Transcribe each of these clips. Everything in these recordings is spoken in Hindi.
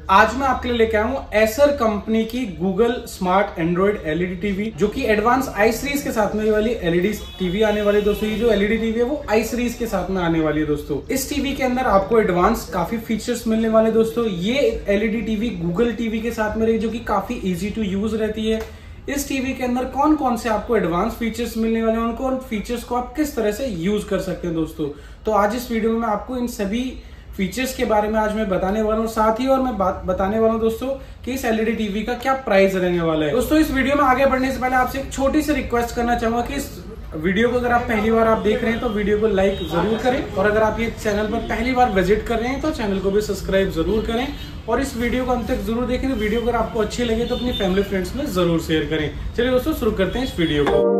आज मैं आपके लिए लेके आया हूँ एसर कंपनी की Google smart Android LED TV, जो कि एडवांस आई सीरीज के साथ में ये वाली एलईडी टीवी आने वाली है दोस्तों। ये जो एलईडी टीवी है वो आई सीरीज के साथ में आने वाली है दोस्तों। इस टीवी के अंदर आपको एडवांस काफी फीचर्स मिलने वाले दोस्तों। ये एलईडी टीवी गूगल टीवी के साथ में रही, जो कि काफी इजी टू यूज रहती है। इस टीवी के अंदर कौन कौन से आपको एडवांस फीचर्स मिलने वाले हैं, उनको फीचर्स को आप किस तरह से यूज कर सकते हैं दोस्तों। तो आज इस वीडियो में मैं आपको इन सभी फीचर्स के बारे में आज मैं बताने वाला हूँ, साथ ही और मैं बताने वाला हूँ दोस्तों कि इस एलईडी टीवी का क्या प्राइस रहने वाला है। दोस्तों इस वीडियो में आगे बढ़ने से पहले आपसे एक छोटी सी रिक्वेस्ट करना चाहूंगा कि इस वीडियो को अगर आप पहली बार आप देख रहे हैं तो वीडियो को लाइक जरूर करें, और अगर आप ये चैनल पर पहली बार विजिट कर रहे हैं तो चैनल को भी सब्सक्राइब जरूर करें, और इस वीडियो को अंत तक जरूर देखें। तो वीडियो अगर आपको अच्छी लगे तो अपनी फैमिली फ्रेंड्स में जरूर शेयर करें। चलिए दोस्तों शुरू करते हैं इस वीडियो को।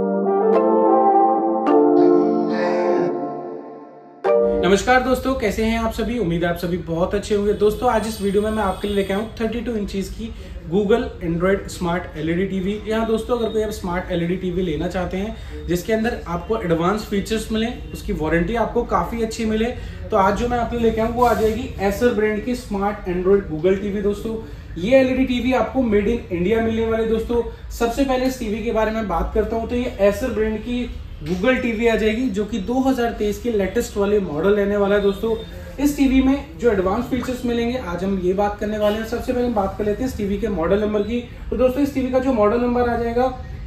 नमस्कार दोस्तों, कैसे हैं आप सभी। उम्मीद है आप सभी बहुत अच्छे होंगे। दोस्तों आज इस वीडियो में मैं आपके लिए लेके आया हूँ 32 इंचीज की Google Android smart LED TV. यहाँ दोस्तों अगर कोई आप स्मार्ट एलईडी टीवी लेना चाहते हैं जिसके अंदर आपको एडवांस फीचर्स मिले, उसकी वारंटी आपको काफी अच्छी मिले, तो आज जो मैं आपके लिए लेके आऊँ वो आ जाएगी एसर ब्रांड की स्मार्ट एंड्रॉइड गूगल टीवी दोस्तों। ये एलईडी टीवी आपको मेड इन इंडिया मिलने वाले दोस्तों। सबसे पहले इस टीवी के बारे में बात करता हूँ तो ये एसर ब्रांड की गूगल टीवी आ जाएगी, जो कि 2023 के लेटेस्ट वाले मॉडल रहने वाला है दोस्तों। इस टीवी में जो एडवांस फीचर्स मिलेंगे आज हम ये बात करने वाले हैं। सबसे पहले हम बात कर लेते हैं इस टीवी के मॉडल नंबर की। तो दोस्तों इस टीवी का जो मॉडल नंबर आ जाएगा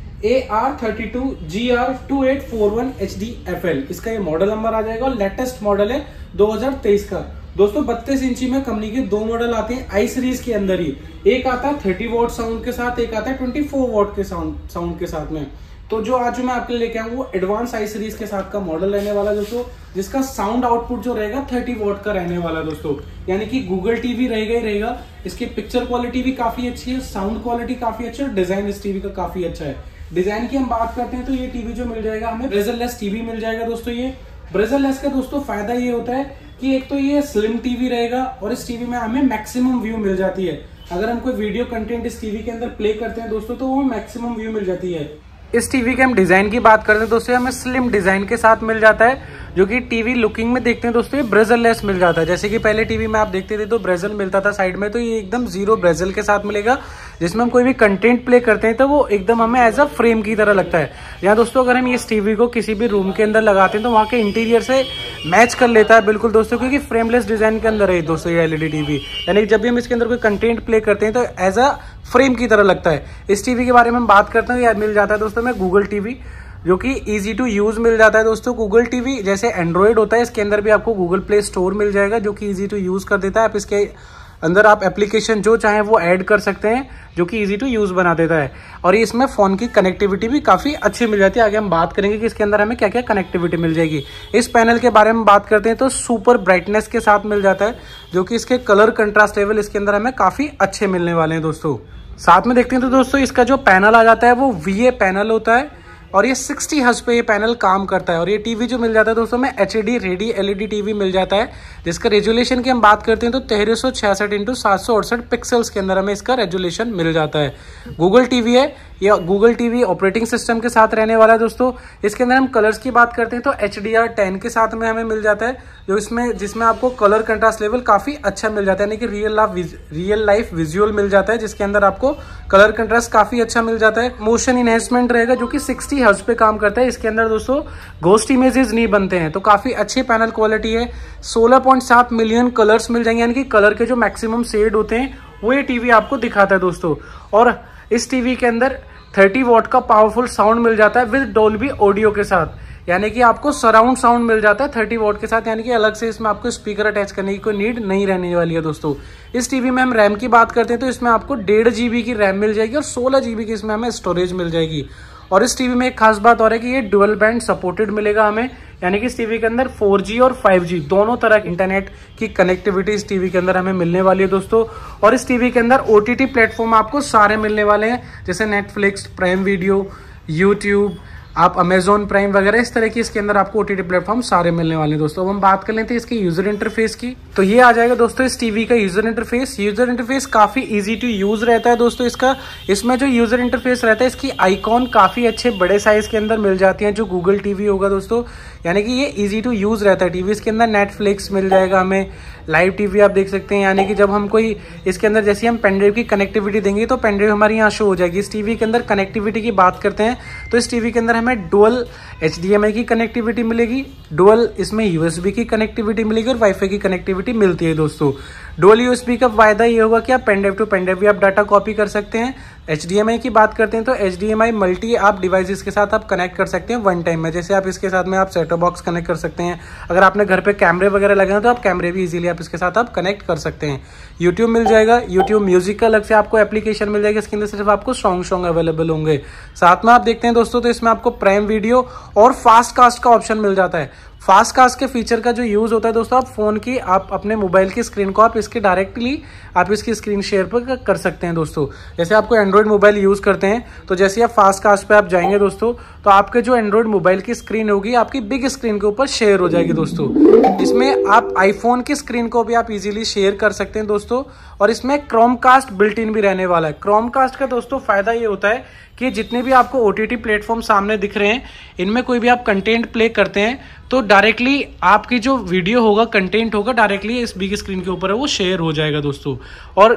AR32GR2841HDFL, इसका ये मॉडल नंबर आ जाएगा और लेटेस्ट मॉडल है 2023 का। दोस्तों 32 इंची में कंपनी के दो मॉडल आते हैं आई सीरीज के अंदर ही। एक आता है 30 वॉट साउंड के साथ, एक आता है 24 वॉट के साउंड के साथ में। तो जो आज मैं आपके लिए लेके आऊँ वो एडवांस आई सीरीज के साथ का मॉडल रहने वाला दोस्तों, जिसका साउंड आउटपुट जो रहेगा 30 वॉट का रहने वाला दोस्तों। यानी कि गूगल टीवी रहेगा ही रहेगा। इसकी पिक्चर क्वालिटी भी काफी अच्छी है, साउंड क्वालिटी काफी अच्छी है, और डिजाइन इस टीवी का काफी अच्छा है। डिजाइन की हम बात करते हैं तो ये टीवी जो मिल जाएगा हमें ब्रेजरलेस टीवी मिल जाएगा दोस्तों। ये ब्रेजरलेस का दोस्तों फायदा ये होता है कि एक तो ये स्लिम टीवी रहेगा और इस टीवी में हमें मैक्सिमम व्यू मिल जाती है। अगर हम कोई वीडियो कंटेंट इस टीवी के अंदर प्ले करते हैं दोस्तों तो वो मैक्सिमम व्यू मिल जाती है। इस टीवी के हम डिजाइन की बात करते हैं दोस्तों, हमें स्लिम डिजाइन के साथ मिल जाता है, जो कि टीवी लुकिंग में देखते हैं दोस्तों ये ब्रेजरलेस मिल जाता है। जैसे कि पहले टीवी में आप देखते थे तो ब्रेजल मिलता था साइड में, तो ये एकदम जीरो ब्रेजल के साथ मिलेगा, जिसमें हम कोई भी कंटेंट प्ले करते हैं तो वो एकदम हमें एज अ फ्रेम की तरह लगता है। यहाँ दोस्तों अगर हम इस टीवी को किसी भी रूम के अंदर लगाते हैं तो वहाँ के इंटीरियर से मैच कर लेता है बिल्कुल दोस्तों, क्योंकि फ्रेमलेस डिजाइन के अंदर है दोस्तों ये एलईडी टीवी। यानी जब भी हम इसके अंदर कोई कंटेंट प्ले करते हैं तो एज अ फ्रेम की तरह लगता है। इस टीवी के बारे में हम बात करते हैं, यह मिल जाता है दोस्तों में गूगल टीवी, जो कि इजी टू यूज मिल जाता है दोस्तों। गूगल टीवी जैसे एंड्रॉइड होता है, इसके अंदर भी आपको गूगल प्ले स्टोर मिल जाएगा, जो कि इजी टू यूज कर देता है। आप इसके अंदर आप एप्लीकेशन जो चाहे वो ऐड कर सकते हैं, जो कि इजी टू यूज बना देता है। और इसमें फोन की कनेक्टिविटी भी काफी अच्छी मिल जाती है। आगे हम बात करेंगे कि इसके अंदर हमें क्या क्या कनेक्टिविटी मिल जाएगी। इस पैनल के बारे में बात करते हैं तो सुपर ब्राइटनेस के साथ मिल जाता है, जो कि इसके कलर कंट्रास्ट लेवल इसके अंदर हमें काफी अच्छे मिलने वाले हैं दोस्तों। साथ में देखते हैं तो दोस्तों इसका जो पैनल आ जाता है वो VA पैनल होता है, और ये 60 हर्ट्ज पे ये पैनल काम करता है। और ये टीवी जो मिल जाता है दोस्तों में HD रेडी एलईडी टीवी मिल जाता है, जिसका रेजुलेशन की हम बात करते हैं तो 1366x768 पिक्सल्स के अंदर हमें इसका रेजुलेशन मिल जाता है। गूगल टीवी है, या गूगल टीवी ऑपरेटिंग सिस्टम के साथ रहने वाला है दोस्तों। इसके अंदर हम कलर्स की बात करते हैं तो HDR10 के साथ में हमें मिल जाता है, जिसमें आपको कलर कंट्रास्ट लेवल काफी अच्छा मिल जाता है, यानी कि रियल लाइफ विजुअल मिल जाता है, जिसके अंदर आपको कलर कंट्रास्ट काफी अच्छा मिल जाता है। मोशन इनहेंसमेंट रहेगा, जो कि 60 हर्ट्ज पे काम करता है। इसके अंदर दोस्तों घोस्ट इमेजेस नहीं बनते हैं, तो काफी अच्छी पैनल क्वालिटी है। 16.7 मिलियन कलर्स मिल जाएंगे, यानी कि कलर के जो मैक्सिमम शेड होते हैं वो ये टीवी आपको दिखाता है दोस्तों। और इस टीवी के अंदर 30 वॉट का पावरफुल साउंड मिल जाता है विद डोल्बी ऑडियो के साथ, यानी कि आपको सराउंड साउंड मिल जाता है 30 वॉट के साथ, यानी कि अलग से इसमें आपको स्पीकर अटैच करने की कोई नीड नहीं रहने वाली है दोस्तों। इस टीवी में हम रैम की बात करते हैं तो इसमें आपको 1.5 GB की रैम मिल जाएगी और 16 GB की इसमें हमें स्टोरेज मिल जाएगी। और इस टीवी में एक खास बात और है कि ये डुअल बैंड सपोर्टेड मिलेगा हमें, यानी कि इस टीवी के अंदर 4G और 5G दोनों तरह की इंटरनेट की कनेक्टिविटी इस टीवी के अंदर हमें मिलने वाली है दोस्तों। और इस टीवी के अंदर OTT प्लेटफॉर्म आपको सारे मिलने वाले हैं, जैसे नेटफ्लिक्स, प्राइम वीडियो, यूट्यूब, आप अमेजोन प्राइम वगैरह इस तरह की इसके अंदर आपको ओटीटी प्लेटफॉर्म सारे मिलने वाले हैं दोस्तों। अब हम बात कर लेते हैं इसके यूजर इंटरफेस की। तो ये आ जाएगा दोस्तों इस टीवी का यूजर इंटरफेस। यूजर इंटरफेस काफी इजी टू यूज रहता है दोस्तों इसका। इसमें जो यूजर इंटरफेस रहता है, इसकी आइकॉन काफी अच्छे बड़े साइज के अंदर मिल जाती है, जो गूगल टीवी होगा दोस्तों, यानी कि ये इजी टू यूज रहता है टीवी। इसके अंदर नेटफ्लिक्स मिल जाएगा हमें, लाइव टीवी आप देख सकते हैं, यानी कि जब हम कोई इसके अंदर जैसे हम पेनड्राइव की कनेक्टिविटी देंगे तो पेनड्राइव हमारी यहाँ शो हो जाएगी। इस टीवी के अंदर कनेक्टिविटी की बात करते हैं तो इस टीवी के अंदर हमें डुअल HDMI की कनेक्टिविटी मिलेगी, डुअल इसमें USB की कनेक्टिविटी मिलेगी और वाईफाई की कनेक्टिविटी मिलती है दोस्तों। डुअल USB का फायदा ये होगा कि आप पेनड्राइव टू पेनड्राइव भी आप डाटा कॉपी कर सकते हैं। HDMI की बात करते हैं तो HDMI मल्टी आप डिवाइसेस के साथ आप कनेक्ट कर सकते हैं वन टाइम में। जैसे आप इसके साथ में आप सेटअप बॉक्स कनेक्ट कर सकते हैं। अगर आपने घर पे कैमरे वगैरह लगे हैं तो आप कैमरे भी इजीली आप इसके साथ आप कनेक्ट कर सकते हैं। यूट्यूब मिल जाएगा, यूट्यूब म्यूजिक का अलग से आपको एप्लीकेशन मिल जाएगा। इसके अंदर सिर्फ आपको सॉन्ग अवेलेबल होंगे। साथ में आप देखते हैं दोस्तों तो इसमें आपको प्राइम वीडियो और फास्ट कास्ट का ऑप्शन मिल जाता है। फास्ट कास्ट के फीचर का जो यूज होता है दोस्तों, आप फोन की आप अपने मोबाइल की स्क्रीन को आप इसके डायरेक्टली आप इसकी स्क्रीन शेयर पर कर सकते हैं दोस्तों। जैसे आपको एंड्रॉइड मोबाइल यूज करते हैं तो जैसे आप फास्ट कास्ट पे आप जाएंगे दोस्तों तो आपके जो एंड्रॉइड मोबाइल की स्क्रीन होगी आपकी बिग स्क्रीन के ऊपर शेयर हो जाएगी दोस्तों। इसमें आप आईफोन की स्क्रीन को भी आप इजीली शेयर कर सकते हैं दोस्तों। और इसमें क्रोमकास्ट बिल्ट इन भी रहने वाला है। क्रोमकास्ट का दोस्तों फायदा ये होता है कि जितने भी आपको OTT प्लेटफॉर्म सामने दिख रहे हैं, इनमें कोई भी आप कंटेंट प्ले करते हैं तो डायरेक्टली आपकी जो वीडियो होगा, कंटेंट होगा, डायरेक्टली इस बिग स्क्रीन के ऊपर है वो शेयर हो जाएगा दोस्तों। और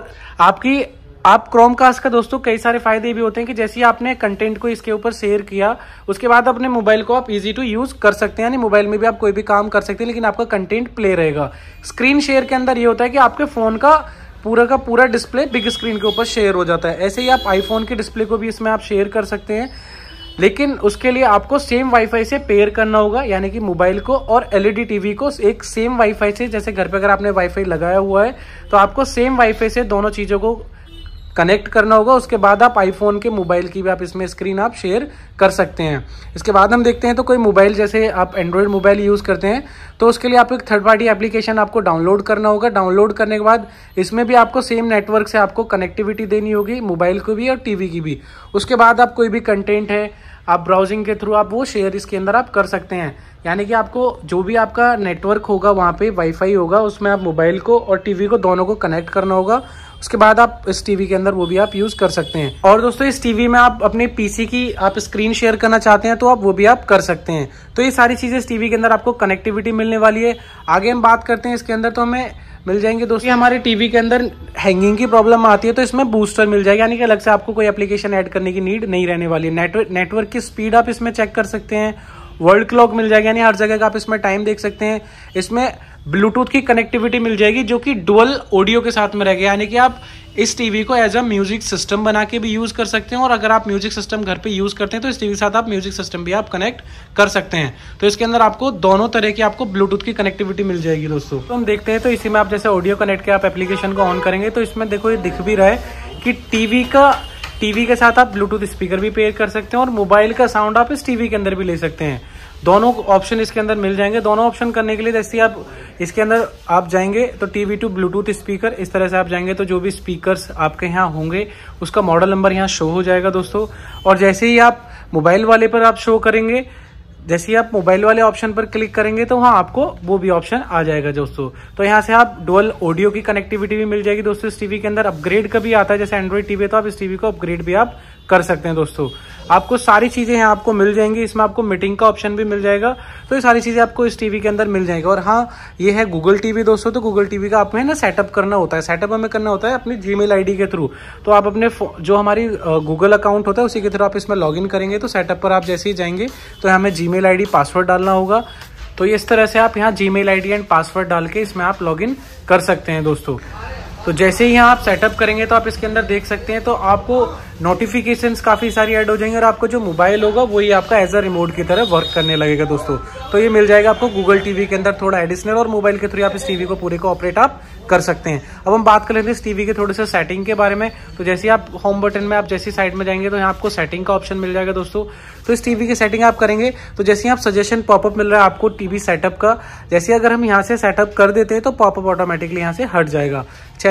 आप क्रोमकास्ट का दोस्तों कई सारे फायदे भी होते हैं कि जैसे आपने कंटेंट को इसके ऊपर शेयर किया, उसके बाद अपने मोबाइल को आप इजी टू यूज कर सकते हैं, यानी मोबाइल में भी आप कोई भी काम कर सकते हैं लेकिन आपका कंटेंट प्ले रहेगा। स्क्रीन शेयर के अंदर ये होता है कि आपके फोन का पूरा डिस्प्ले बिग स्क्रीन के ऊपर शेयर हो जाता है। ऐसे ही आप आईफोन के डिस्प्ले को भी इसमें आप शेयर कर सकते हैं, लेकिन उसके लिए आपको सेम वाईफाई से पेयर करना होगा, यानी कि मोबाइल को और LED टीवी को एक सेम वाईफाई से, जैसे घर पे अगर आपने वाईफाई लगाया हुआ है तो आपको सेम वाईफाई से दोनों चीजों को कनेक्ट करना होगा। उसके बाद आप आईफोन के मोबाइल की भी आप इसमें स्क्रीन आप शेयर कर सकते हैं। इसके बाद हम देखते हैं तो कोई मोबाइल, जैसे आप एंड्रॉयड मोबाइल यूज करते हैं तो उसके लिए आपको एक थर्ड पार्टी एप्लीकेशन आपको डाउनलोड करना होगा। डाउनलोड करने के बाद इसमें भी आपको सेम नेटवर्क से आपको कनेक्टिविटी देनी होगी, मोबाइल को भी और टीवी की भी। उसके बाद आप कोई भी कंटेंट है आप ब्राउजिंग के थ्रू आप वो शेयर इसके अंदर आप कर सकते हैं, यानी कि आपको जो भी आपका नेटवर्क होगा वहाँ पे वाईफाई होगा, उसमें आप मोबाइल को और टीवी को दोनों को कनेक्ट करना होगा। उसके बाद आप इस टीवी के अंदर वो भी आप यूज कर सकते हैं। और दोस्तों इस टीवी में आप अपने पीसी की आप स्क्रीन शेयर करना चाहते हैं तो आप वो भी आप कर सकते हैं। तो ये सारी चीजें इस टीवी के अंदर आपको कनेक्टिविटी मिलने वाली है। आगे हम बात करते हैं इसके अंदर तो हमें मिल जाएंगे दोस्तों, हमारे टीवी के अंदर हैंगिंग की प्रॉब्लम आती है तो इसमें बूस्टर मिल जाएगा, यानी कि अलग से आपको कोई एप्लीकेशन ऐड करने की नीड नहीं रहने वाली है। नेटवर्क की स्पीड आप इसमें चेक कर सकते हैं। वर्ल्ड क्लॉक मिल जाएगा, यानी हर जगह का आप इसमें टाइम देख सकते हैं। इसमें ब्लूटूथ की कनेक्टिविटी मिल जाएगी जो कि डुअल ऑडियो के साथ में रहेगा, यानी कि आप इस टीवी को एज अ म्यूजिक सिस्टम बना के भी यूज कर सकते हैं। और अगर आप म्यूजिक सिस्टम घर पे यूज करते हैं तो इस टीवी के साथ आप म्यूजिक सिस्टम भी आप कनेक्ट कर सकते हैं। तो इसके अंदर आपको दोनों तरह की आपको ब्लूटूथ की कनेक्टिविटी मिल जाएगी दोस्तों। तो हम देखते हैं तो इसी में आप जैसे ऑडियो कनेक्ट के आप एप्लीकेशन को ऑन करेंगे तो इसमें देखो ये दिख भी रहा है कि टीवी के साथ आप ब्लूटूथ स्पीकर भी पेयर कर सकते हैं और मोबाइल का साउंड आप इस टीवी के अंदर भी ले सकते हैं। दोनों ऑप्शन इसके अंदर मिल जाएंगे। दोनों ऑप्शन करने के लिए जैसे आप इसके अंदर आप जाएंगे तो टीवी टू ब्लूटूथ स्पीकर, इस तरह से आप जाएंगे तो जो भी स्पीकर्स आपके यहाँ होंगे उसका मॉडल नंबर यहाँ शो हो जाएगा दोस्तों। और जैसे ही आप मोबाइल वाले पर आप शो करेंगे, जैसे ही आप मोबाइल वाले ऑप्शन पर क्लिक करेंगे तो वहाँ आपको वो भी ऑप्शन आ जाएगा दोस्तों। तो यहाँ से आप डुअल ऑडियो की कनेक्टिविटी भी मिल जाएगी दोस्तों। इस टीवी के अंदर अपग्रेड का भी आता है, जैसे एंड्रॉइड टीवी है तो आप इस टीवी को अपग्रेड भी आप कर सकते हैं दोस्तों। आपको सारी चीजें यहाँ आपको मिल जाएंगी। इसमें आपको मीटिंग का ऑप्शन भी मिल जाएगा, तो ये सारी चीजें आपको इस टीवी के अंदर मिल जाएगी। और हाँ, ये है गूगल टीवी दोस्तों। तो गूगल टीवी का आपको है ना सेटअप करना होता है। सेटअप हमें करना होता है अपनी जीमेल आईडी के थ्रू। तो आप अपने जो हमारी गूगल अकाउंट होता है उसी के थ्रू आप इसमें लॉग इन करेंगे। तो सेटअप पर आप जैसे ही जाएंगे तो हमें जीमेल आईडी पासवर्ड डालना होगा। तो इस तरह से आप यहाँ जीमेल आईडी एंड पासवर्ड डाल के इसमें आप लॉग इन कर सकते हैं दोस्तों। तो जैसे ही यहाँ आप सेटअप करेंगे तो आप इसके अंदर देख सकते हैं तो आपको नोटिफिकेशंस काफी सारी ऐड हो जाएंगे और आपको जो मोबाइल होगा वही आपका एज अ रिमोट की तरह वर्क करने लगेगा दोस्तों। तो ये मिल जाएगा आपको गूगल टीवी के अंदर थोड़ा एडिशनल, और मोबाइल के थ्रू आप इस टीवी को पूरे को ऑपरेट आप कर सकते हैं। अब हम बात कर लेते हैं इस टीवी के थोड़े से सेटिंग के बारे में। तो जैसे आप होम बटन में आप जैसी साइड में जाएंगे तो यहाँ आपको सेटिंग का ऑप्शन मिल जाएगा दोस्तों। तो इस टीवी की सेटिंग आप करेंगे तो जैसे आप सजेशन पॉपअप मिल रहा है आपको टीवी सेटअप का, जैसे अगर हम यहाँ से सेटअप कर देते हैं तो पॉपअप ऑटोमेटिकली यहाँ से हट जाएगा।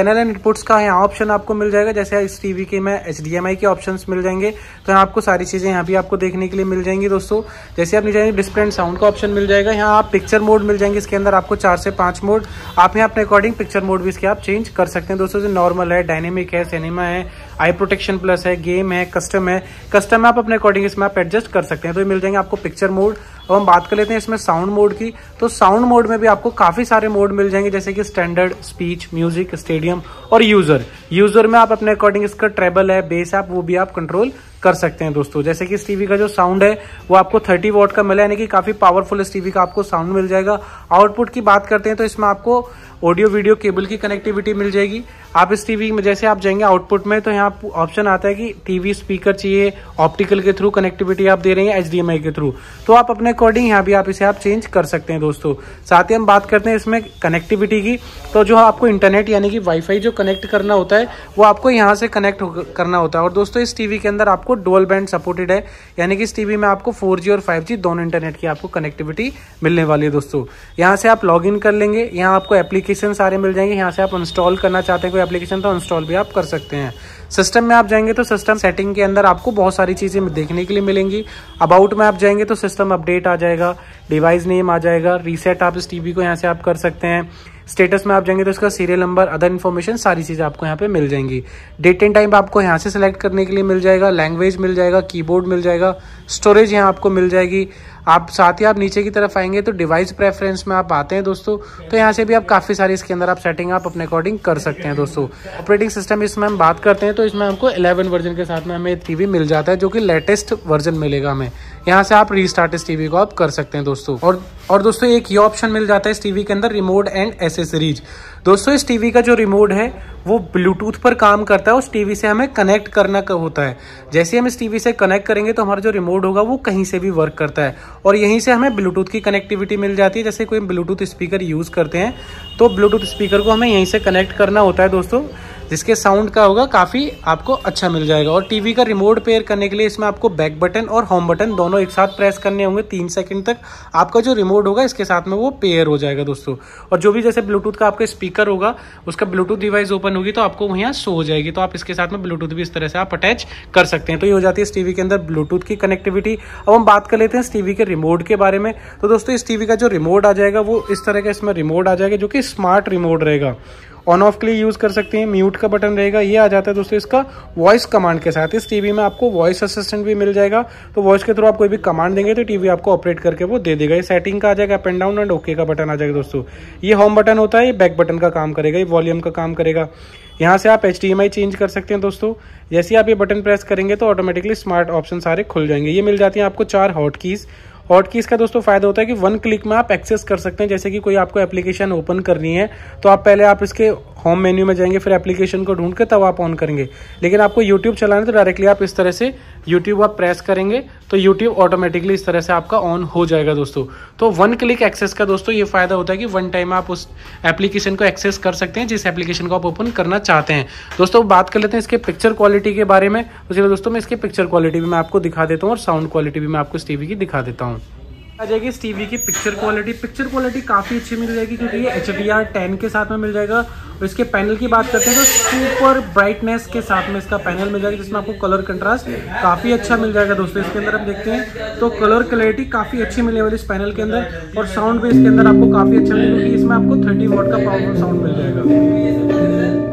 चैनल एंड इनपुट्स का यहाँ ऑप्शन आपको मिल जाएगा। जैसे इस टीवी के में HDMI के ऑप्शंस मिल जाएंगे, तो यहाँ आपको सारी चीज़ें यहाँ भी आपको देखने के लिए मिल जाएंगी दोस्तों। जैसे आप नीचे जाएंगे डिस्प्ले एंड साउंड का ऑप्शन मिल जाएगा। यहाँ आप पिक्चर मोड मिल जाएंगे, इसके अंदर आपको 4 से 5 मोड, आप यहाँ अपने अकॉर्डिंग पिक्चर मोड भी इसके आप चेंज कर सकते हैं दोस्तों। नॉर्मल है, डायनेमिक है, सिनेमा है, आई प्रोटेक्शन प्लस है, गेम है, कस्टम है। कस्टम आप अपने अकॉर्डिंग इसमें आप एडजस्ट कर सकते हैं। तो ये मिल जाएंगे आपको पिक्चर मोड। अब हम बात कर लेते हैं इसमें साउंड मोड की। तो साउंड मोड में भी आपको काफी सारे मोड मिल जाएंगे, जैसे कि स्टैंडर्ड, स्पीच, म्यूजिक, स्टेडियम और यूजर में आप अपने अकॉर्डिंग इसका ट्रेबल है, बेस है, वो भी आप कंट्रोल कर सकते हैं दोस्तों। जैसे कि इस टीवी का जो साउंड है वो आपको 30 वॉट का मिला, यानी कि काफी पावरफुल इस टीवी का आपको साउंड मिल जाएगा। आउटपुट की बात करते हैं तो इसमें आपको ऑडियो वीडियो केबल की कनेक्टिविटी मिल जाएगी। आप इस टीवी में जैसे आप जाएंगे आउटपुट में, तो यहाँ ऑप्शन आता है कि टीवी स्पीकर चाहिए, ऑप्टिकल के थ्रू कनेक्टिविटी आप दे रहे हैं, HDMI के थ्रू, तो आप अपने अकॉर्डिंग यहाँ भी आप इसे आप चेंज कर सकते हैं दोस्तों। साथ ही हम बात करते हैं इसमें कनेक्टिविटी की। तो जो आपको इंटरनेट यानी कि वाईफाई जो कनेक्ट करना होता है वो आपको यहाँ से कनेक्ट करना होता है। और दोस्तों इस टीवी के अंदर आपको डुअल बैंड सपोर्टेड है, यानी कि इस टीवी में आपको 4G और 5G दोनों इंटरनेट की आपको कनेक्टिविटी मिलने वाली है दोस्तों। यहाँ से आप लॉग इन कर लेंगे, यहाँ आपको एप्लीकेशन सारे मिल जाएंगे। यहाँ से आप इंस्टॉल करना चाहते हैं कोई एप्लीकेशन तो इंस्टॉल भी आप कर सकते हैं। सिस्टम में आप जाएंगे तो सिस्टम सेटिंग के अंदर आपको बहुत सारी चीजें देखने के लिए मिलेंगी। अबाउट में आप जाएंगे तो सिस्टम अपडेट आ जाएगा, डिवाइस नेम आ जाएगा, रीसेट आप इस टीवी को यहाँ से आप कर सकते हैं। स्टेटस में आप जाएंगे तो इसका सीरियल नंबर, अदर इन्फॉर्मेशन, सारी चीजें आपको यहाँ पे मिल जाएंगी। डेट एंड टाइम आपको यहाँ से सिलेक्ट करने के लिए मिल जाएगा, लैंग्वेज मिल जाएगा, कीबोर्ड मिल जाएगा, स्टोरेज यहाँ आपको मिल जाएगी। आप साथ ही आप नीचे की तरफ आएंगे तो डिवाइस प्रेफरेंस में आप आते हैं दोस्तों, तो यहाँ से भी आप काफ़ी सारी इसके अंदर आप सेटिंग आप अपने अकॉर्डिंग कर सकते हैं दोस्तों। ऑपरेटिंग सिस्टम इसमें हम बात करते हैं तो इसमें हमको 11 वर्जन के साथ में हमें टीवी मिल जाता है, जो कि लेटेस्ट वर्जन मिलेगा हमें। यहाँ से आप रीस्टार्ट इस टीवी को आप कर सकते हैं दोस्तों। और दोस्तों एक ये ऑप्शन मिल जाता है इस टीवी के अंदर, रिमोट एंड एसेसरीज। दोस्तों इस टीवी का जो रिमोट है वो ब्लूटूथ पर काम करता है, उस टीवी से हमें कनेक्ट करना होता है। जैसे हम इस टीवी से कनेक्ट करेंगे तो हमारा जो रिमोट होगा वो कहीं से भी वर्क करता है, और यहीं से हमें ब्लूटूथ की कनेक्टिविटी मिल जाती है। जैसे कोई ब्लूटूथ स्पीकर यूज़ करते हैं तो ब्लूटूथ स्पीकर को हमें यहीं से कनेक्ट करना होता है दोस्तों, जिसके साउंड का होगा काफ़ी आपको अच्छा मिल जाएगा। और टीवी का रिमोट पेयर करने के लिए इसमें आपको बैक बटन और होम बटन दोनों एक साथ प्रेस करने होंगे। 3 सेकंड तक आपका जो रिमोट होगा इसके साथ में वो पेयर हो जाएगा दोस्तों। और जो भी जैसे ब्लूटूथ का आपका स्पीकर होगा उसका ब्लूटूथ डिवाइस ओपन होगी तो आपको वहाँ शो हो जाएगी, तो आप इसके साथ में ब्लूटूथ भी इस तरह से आप अटैच कर सकते हैं। तो ये हो जाती है इस टीवी के अंदर ब्लूटूथ की कनेक्टिविटी। अब हम बात कर लेते हैं इस टीवी के रिमोट के बारे में। तो दोस्तों इस टीवी का जो रिमोट आ जाएगा वो इस तरह का इसमें रिमोट आ जाएगा, जो कि स्मार्ट रिमोट रहेगा। ऑन ऑफ के लिए यूज़ कर सकते हैं, म्यूट का बटन रहेगा। ये आ जाता है दोस्तों इसका वॉइस कमांड के साथ। इस टीवी में आपको वॉइस असिस्टेंट भी मिल जाएगा, तो वॉइस के थ्रू आप कोई भी कमांड देंगे तो टीवी आपको ऑपरेट करके वो दे देगा। ये सेटिंग का आ जाएगा, up and down and okay का बटन आ जाएगा दोस्तों। ये होम बटन होता है, ये बैक बटन का काम करेगा, ये वॉल्यूम का काम करेगा। यहाँ से आप HDMI चेंज कर सकते हैं दोस्तों। जैसे आप ये बटन प्रेस करेंगे तो ऑटोमेटिकली स्मार्ट ऑप्शन सारे खुल जाएंगे। ये मिल जाती है आपको 4 हॉट कीज़। हॉट कीज़ का दोस्तों फायदा होता है कि 1 क्लिक में आप एक्सेस कर सकते हैं। जैसे कि कोई आपको एप्लीकेशन ओपन करनी है तो आप पहले आप इसके होम मेन्यू में जाएंगे, फिर एप्लीकेशन को ढूंढ के तब आप ऑन करेंगे। लेकिन आपको यूट्यूब चलाना है तो डायरेक्टली आप इस तरह से यूट्यूब आप प्रेस करेंगे तो यूट्यूब ऑटोमेटिकली इस तरह से आपका ऑन हो जाएगा दोस्तों। तो 1 क्लिक एक्सेस का दोस्तों ये फायदा होता है कि 1 टाइम आप उस एप्लीकेशन को एक्सेस कर सकते हैं जिस एप्लीकेशन को आप ओपन करना चाहते हैं। दोस्तों बात कर लेते हैं इसके पिक्चर क्वालिटी के बारे में। तो चलिए दोस्तों मैं इसकी पिक्चर क्वालिटी भी मैं आपको दिखा देता हूँ और साउंड क्वालिटी भी मैं आपको इस टीवी की दिखा देता हूँ। आ जाएगी इस टीवी की पिक्चर क्वालिटी काफ़ी अच्छी मिल जाएगी, क्योंकि ये HDR10 के साथ में मिल जाएगा। और इसके पैनल की बात करते हैं तो सुपर ब्राइटनेस के साथ में इसका पैनल मिल जाएगा, जिसमें आपको कलर कंट्रास्ट काफ़ी अच्छा मिल जाएगा दोस्तों। इसके अंदर हम देखते हैं तो कलर क्लैरिटी काफ़ी अच्छी मिलने वाली इस पैनल के अंदर, और साउंड भी इसके अंदर आपको काफ़ी अच्छा मिलेगा, क्योंकि इसमें आपको 30 वॉट का पावरफुल साउंड मिल जाएगा।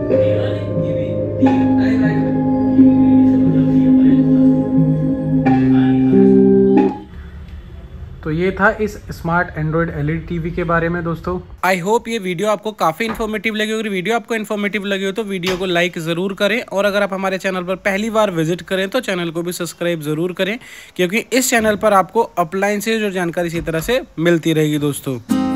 तो ये था इस स्मार्ट एंड्रॉइड LED टीवी के बारे में दोस्तों। आई होप ये वीडियो आपको काफ़ी इन्फॉर्मेटिव लगी। अगर वीडियो आपको इन्फॉर्मेटिव लगी हो तो वीडियो को लाइक ज़रूर करें, और अगर आप हमारे चैनल पर पहली बार विजिट करें तो चैनल को भी सब्सक्राइब ज़रूर करें, क्योंकि इस चैनल पर आपको अप्लायंसेज और जानकारी इसी तरह से मिलती रहेगी दोस्तों।